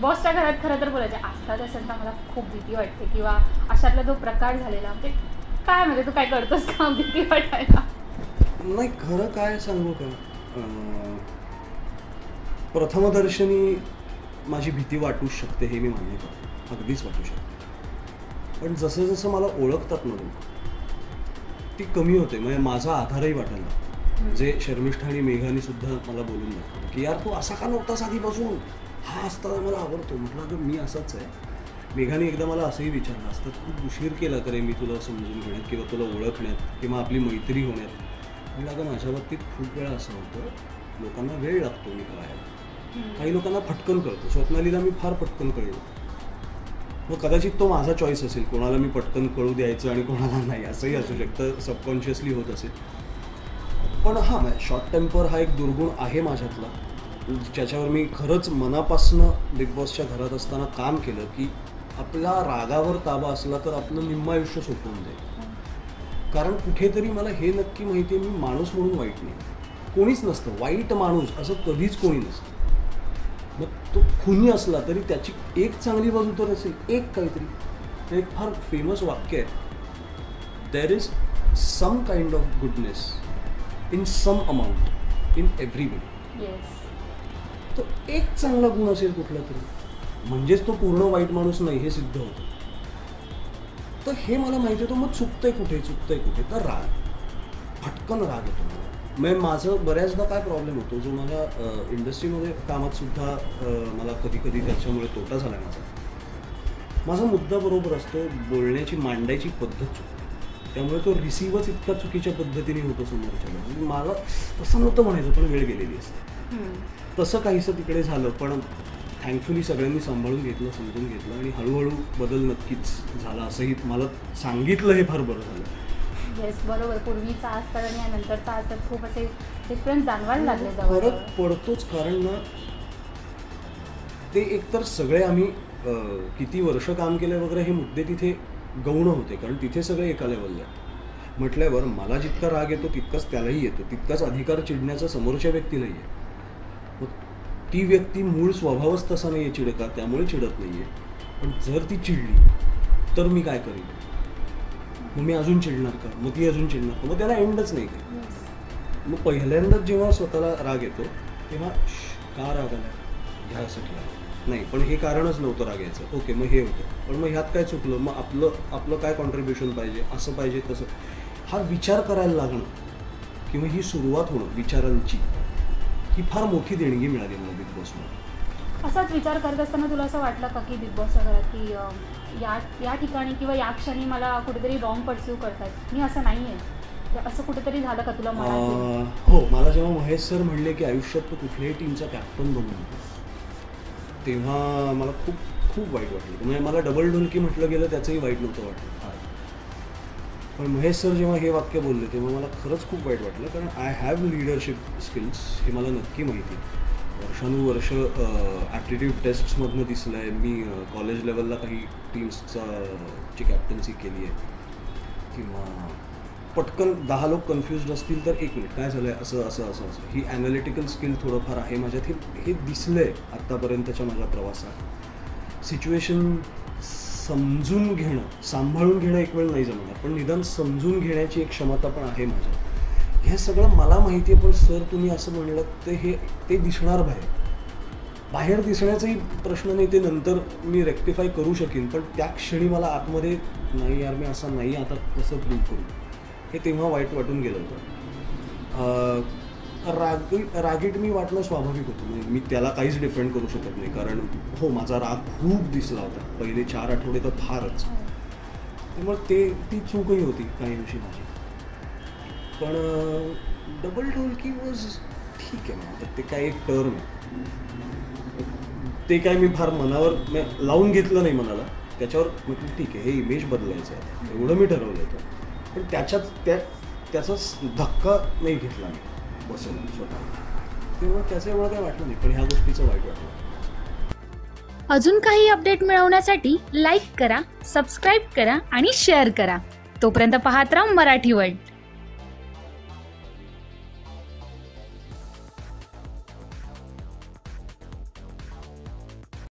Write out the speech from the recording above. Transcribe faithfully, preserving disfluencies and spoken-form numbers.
बॉसच्या घरात खरं तर बोलायचे असतात असेल तर मला खूप भीती वाटते, किंवा अशातला जो प्रकार झालेला म्हणजे काय म्हणजे तू काय करतोस का भीती वाटायला? नाही, खरं काय सांगू का, प्रथमदर्शनी माझी भीती वाटूच शकते, हे मी मान्य करतो, अगदीच वाटू शकते. पण जसं जसं मला ओळखतात ना लोक, ती कमी होते. म्हणजे माझा आधारही वाटायला लागतो. जे शर्मिष्ठा आणि मेघाने सुद्धा मला बोलून लागतो की यार तू असा का नव्हतास आधीपासून, हा असता मला आवडतो. म्हटलं अगं मी असाच आहे. मेघाने एकदा मला असंही विचारलं असतं, खूप उशीर केला तरी मी तुला समजून घेण्यात किंवा तुला ओळखण्यात किंवा आपली मैत्री होण्यात. म्हटलं अगं माझ्या बाबतीत खूप वेळा असं होतं, लोकांना वेळ लागतो मी कळायला. काही लोकांना फटकन कळतो. स्वप्नालीला मी फार पटकन कळलो. मग कदाचित तो माझा चॉईस असेल, कोणाला मी पटकन कळू द्यायचं आणि कोणाला नाही, असंही असू शकतं, सबकॉन्शियसली होत असेल. पण हां, शॉर्ट टेम्पर हा एक दुर्गुण आहे माझ्यातला, ज्याच्यावर मी खरंच मनापासनं बिग बॉसच्या घरात असताना काम केलं की आपला रागावर ताबा असला तर आपलं निम्म आयुष्य सोपवून जाईल. कारण कुठेतरी मला हे नक्की माहिती आहे, मी माणूस म्हणून वाईट नाही. कोणीच नसतं वाईट माणूस, असं कधीच कोणी नसतं. मग तो खुनी असला तरी त्याची एक चांगली बाजू तर असेल, एक काहीतरी. ते एक फार फेमस वाक्य आहे, there is some kind of goodness in some amount in everybody. तो एक चांगला गुण असेल कुठला तरी, म्हणजेच तो पूर्ण वाईट माणूस नाही हे सिद्ध होतं. तर हे मला माहिती होतं. मग चुकतंय कुठे चुकतंय कुठे तर राग, फटकन राग येतो मला. मग माझं बऱ्याचदा काय प्रॉब्लेम होतो, जो माझ्या इंडस्ट्रीमध्ये कामात सुद्धा मला कधी कधी त्याच्यामुळे तोटा झाला माझा. माझा मुद्दा बरोबर असतो, बोलण्याची मांडायची पद्धत चुकते, त्यामुळे तो रिसिव्हच इतका चुकीच्या पद्धतीने होतो समोरच्याला. म्हणजे मला तसं नव्हतं म्हणायचं, पण वेळ गेलेली असते. तसं काहीसं तिकडे झालं, पण थँकफुली सगळ्यांनी सांभाळून घेतलं, समजून घेतलं आणि हळूहळू बदल नक्कीच झाला. असंही मला सांगितलं, हे फार बरं झालं. येस, बरोबर. पूर्वीचा असतात आणि नंतरचा असतात खूप असे डिफरन्स जाणवायला लागले. फरक पडतोच, कारण ना ते एकतर सगळे आम्ही किती वर्ष काम केलं वगैरे हे मुद्दे तिथे गौण होते, कारण तिथे सगळे एका लेवलला म्हटल्यावर मला जितका राग येतो तितकाच त्यालाही येतो, तितकाच अधिकार चिडण्याचा समोरच्या व्यक्तीलाही आहे. मग ती व्यक्ती मूळ स्वभावच तसा नाही आहे चिडका, त्यामुळे चिडत नाही आहे. पण जर ती चिडली तर मी काय करीन, मग मी अजून चिडणार का, मग ती अजून चिडणार का, मग त्याला एंडच नाही का. मग पहिल्यांदाच जेव्हा स्वतःला राग येतो तेव्हा का राग आला, ह्यासाठी आला नाही, पण हे कारणच नव्हतं राग यायचं. ओके, मग हे होतं, पण मग ह्यात काय चुकलं, मग आपलं आपलं काय कॉन्ट्रीब्युशन पाहिजे, असं पाहिजे तसं, हा विचार करायला लागणं किंवा ही सुरुवात होणं विचारांची, ही फार मोठी देणगी मिळाली मला बिग बॉसमध्ये. असाच विचार करत असताना तुला असं वाटलं का की बिग बॉसच्या घरात की या या ठिकाणी किंवा या क्षणी मला कुठेतरी रॉंग परस्यू करतात, मी असं नाही आहे, असं कुठेतरी झालं का तुला? हो, मला जेव्हा महेश सर म्हणले की आयुष्यात तू कुठल्याही टीमचा कॅप्टन बनू नकोस, तेव्हा मला खूप खूप वाईट वाटलं. म्हणजे मला डबल ढोलकी म्हटलं गेलं त्याचंही वाईट नव्हतं वाटलं, पण महेश सर जेव्हा हे वाक्य बोलले तेव्हा मला खरंच खूप वाईट वाटलं. कारण आय हॅव लिडरशिप स्किल्स, हे मला नक्की माहिती आहे. वर्षानुवर्ष ॲप्टिट्यूड टेस्ट्समधनं दिसलं आहे. मी कॉलेज लेवलला काही टीम्सचा ची कॅप्टन्सी केली आहे, किंवा पटकन दहा लोक कन्फ्युज्ड असतील तर एक मिनिट काय झालं आहे, असं असं असं असं ही ॲनालिटिकल स्किल थोडंफार आहे माझ्यात. हे हे दिसलं आहे आत्तापर्यंतच्या माझ्या प्रवासात. सिच्युएशन समजून घेणं, सांभाळून घेणं एक वेळ नाही जमणार, पण निदान समजून घेण्याची एक क्षमता पण आहे माझ्यात. हे सगळं मला माहिती आहे. पण सर तुम्ही असं म्हणलं तर हे ते दिसणार बाहेर, बाहेर दिसण्याचाही प्रश्न नाही, ते नंतर मी रेक्टिफाय करू शकेन. पण त्या क्षणी मला आतमध्ये नाही यार मी असं नाही, आता कसं प्रूव्ह करू, हे तेव्हा वाईट वाटून गेलं होतं. राग रागीट मी वाटणं स्वाभाविक होतं, म्हणजे मी त्याला काहीच डिफेंड करू शकत नाही. कारण हो, माझा राग खूप दिसला होता पहिले चार आठवडे तर फारच, त्यामुळे ते ती चूकही होती काही दिवशी माझी. पण डबल ढोलकी वॉज ठीक आहे ना, ते काय एक टर्म आहे, ते काय मी फार मनावर लावून घेतलं नाही मनाला. त्याच्यावर म्हटलं ठीक आहे, हे इमेज बदलायचं आहे एवढं मी ठरवलं होतं. पण त्याच्यात त्या त्याचाच धक्का नाही घेतला मी बसून स्वतः, तेव्हा त्याचं एवढं काय वाटलं नाही. पण ह्या गोष्टीचं वाईट वाटलं. अजून काही अपडेट मिळवण्यासाठी लाईक करा, सबस्क्राईब करा आणि शेअर करा. तोपर्यंत पाहत राहा मराठी वर्ल्ड.